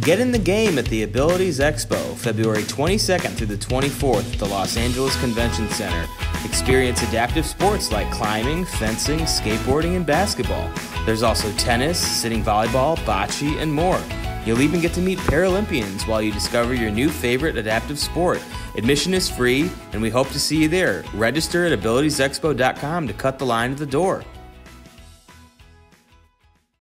Get in the game at the Abilities Expo, February 22nd through the 24th at the Los Angeles Convention Center. Experience adaptive sports like climbing, fencing, skateboarding, and basketball. There's also tennis, sitting volleyball, bocce, and more. You'll even get to meet Paralympians while you discover your new favorite adaptive sport. Admission is free, and we hope to see you there. Register at abilitiesexpo.com to cut the line at the door.